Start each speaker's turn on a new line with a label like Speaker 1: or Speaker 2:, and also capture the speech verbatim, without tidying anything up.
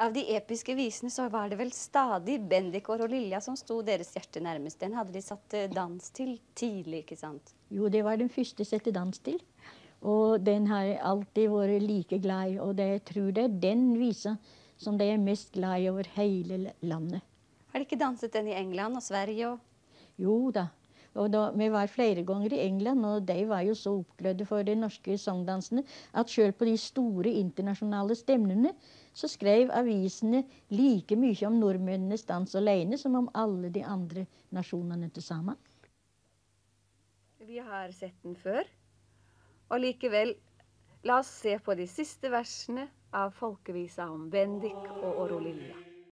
Speaker 1: Av de episke visene så var det vel stadig Bendik og Rolilja som sto deres hjerte nærmest. Den hadde de satt dans til tidlig, ikke sant?
Speaker 2: Jo, det var den første sette dans til. Og den har jeg alltid vært like glad i. Og det, jeg tror det er den visa som de er mest glad i over hele landet.
Speaker 1: Har de ikke danset den i England og Sverige? Og...
Speaker 2: Jo da. Og da, vi var flere ganger i England, og de var jo så oppglødde for de norske sangdansene at selv på de store internasjonale stevnene så skrev avisene like mye om nordmennenes dans alene som om alle de andre nasjonene til sammen.
Speaker 1: Vi har sett den før, og likevel, la oss se på de siste versene av folkevisa om Bendik og Rolilja.